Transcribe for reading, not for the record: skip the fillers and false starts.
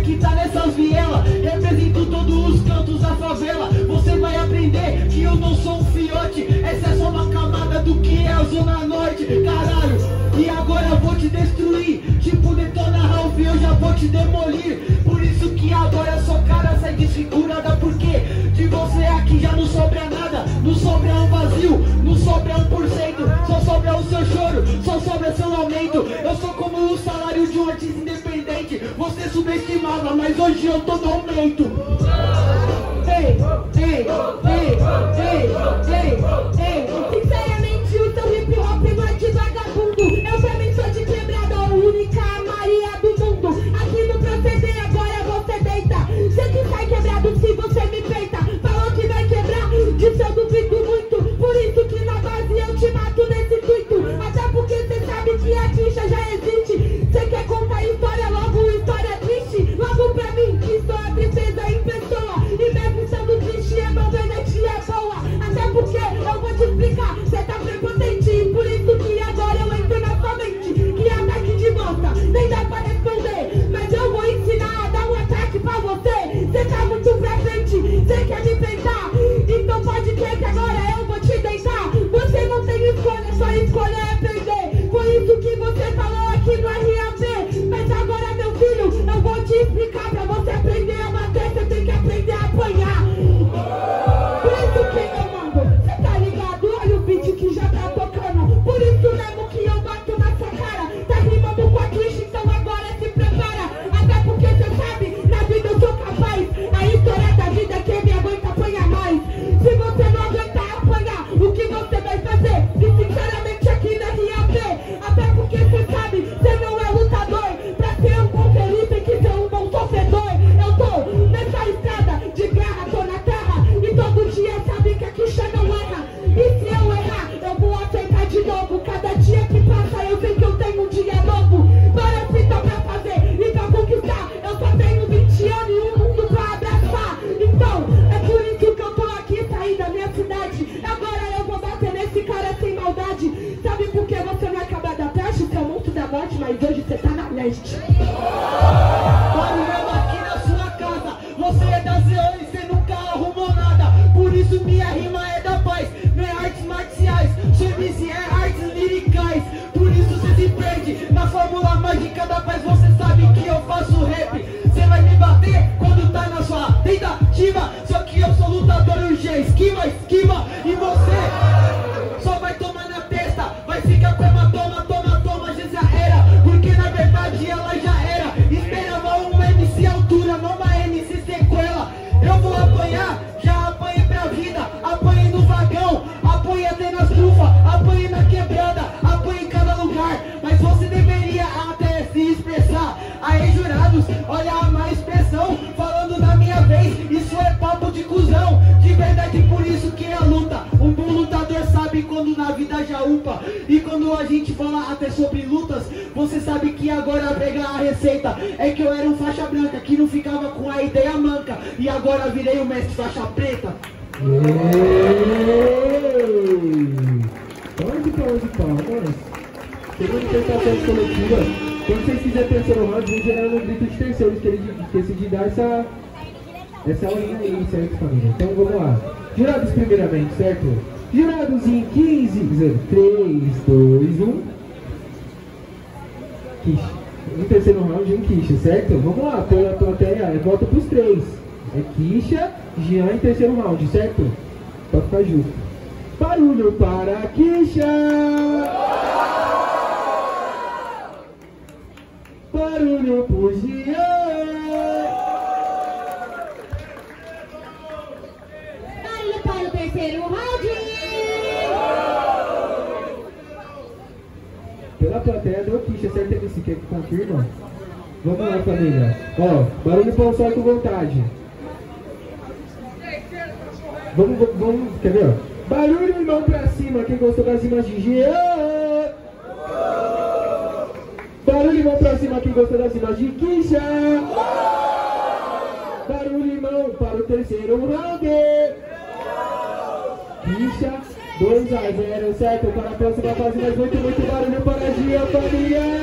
que tá nessas vielas. Represento todos os cantos da favela. Você vai aprender que eu não sou um fiote. Essa é só uma camada do que é a Zona Norte, caralho. E agora eu vou te destruir, tipo Detona Ralph, eu já vou te demolir. Por isso que agora a sua cara sai desfigurada, porque de você aqui já não sobra nada. Não sobra um vazio, não sobra 1%. Só sobra o seu choro, só sobra seu aumento. Eu sou como o salário de um artista independente. Você subestimava, mas hoje eu tô no aumento. Ei, ei, ei, ei, ei, ei. Sinceramente o seu hip hop não é de vagabundo. Eu também sou de quebrada, a única Maria do mundo. Aqui no proceder agora você deita. Você que sai quebrado se você me peita. Falou que vai quebrar, disso eu duvido muito. Por isso que na base eu te mato nesse intuito. Até porque você sabe que a quicha já existe. Você quer contar história, logo história triste. Logo pra mim, que sou a tristeza em pessoa. E mesmo sendo triste, é bom ver a tia boa. Até porque eu vou te explicar, você tá prepotente. Por isso que agora eu entro na sua mente. Que ataque de volta, nem dá pra responder. Mas eu vou ensinar a dar um ataque pra você. Você tá muito pra frente, você quer me peitar. Então pode crer que agora eu vou te deitar. Você não tem escolha, sua escolha é perder. Foi isso que você falou aqui no RAP. Mas agora, meu filho, eu vou te explicar. Pra você aprender a bater, você tem que aprender a apanhar. Por isso que, meu mano, você tá ligado? Olha o beat que já tá tocando. Por isso mesmo que eu bato na sua cara. Tá rimando com a Twitch, então agora se prepara. Até porque você sabe, na vida eu sou capaz. A história da vida é quem me aguenta apanhar mais. Se você não aguentar apanhar, o que você vai fazer? E sinceramente aqui na RAP, até porque você sabe, você não é lutador. Pra ser um bom feliz tem que ser um bom sofredor. Eu tô nessa estrada de guerra, tô na terra. E todo dia sabe que a quicha não erra. E se eu errar, eu vou aceitar de novo. Cada dia que passa eu sei que eu tenho um dia novo. Para fita pra fazer e pra conquistar. Eu só tenho 20 anos e um mundo pra abraçar. Então, é por isso que eu tô aqui, saí da minha cidade. Agora eu vou bater nesse cara sem maldade. Sabe por que você não é cabra da peste? Você é o monstro da morte, mas hoje você tá na leste. Barulhando aqui na sua casa. Você é da Zeon e você nunca arrumou nada. Por isso minha rima é da paz. Não é artes marciais, sua MC é artes liricais. Por isso você se perde na fórmula mágica da paz. Você sabe que eu faço rap. Você vai me bater quando tá na sua tentativa. Só que eu sou lutador urgente. Esquiva, esquiva. E você só vai tomar na testa. Vai ficar com uma toma, já era. Porque na verdade ela já era. Esperava um MC altura, não uma MC sequela. Eu vou apanhar, já apanhei pra vida. Apanhei no vagão, apanhei até nas trufas. Apanhei na quebrada, apanhei em cada lugar. Mas você deveria até se expressar. Aí jurados, olha a má expressão. Falando na minha vez, isso é papo de cuzão. De verdade, por isso que é a luta. Um bom lutador sabe quando na vida já upa. E quando a gente fala até sobre lutas, você sabe que agora pega a receita. É que eu era um faixa branca que não ficava com a ideia manca. E agora virei o mestre faixa preta. Pode palmas. Segundo sensações coletivas, quando vocês fizerem terceiro round, vão gerar um grito de terceiros que ele esqueci de dar essa horinha aí, certo, família? Então vamos lá. Jurados primeiramente, certo? Jurados em 15, 3, 2, 1. Quiche. No terceiro round, um quiche, certo? Vamos lá, pela plateia, volta pros três. É quicha, Jean em terceiro round, certo? Pode ficar justo. Barulho para a quicha! Barulho pro Jean! Barulho para o terceiro round! Pela plateia deu quicha, certo, MC? Quer que confirma? Vamos lá, família. Ó, barulho para o sol com vontade. Vamos, quer ver? Barulho e mão pra cima, quem gostou das rimas de Jean. Barulho e mão pra cima, quem gostou das rimas de Quicha. Barulho e mão para o terceiro round. Quicha, 2-0, certo? Para a próxima fase, mais muito barulho para Jean, família.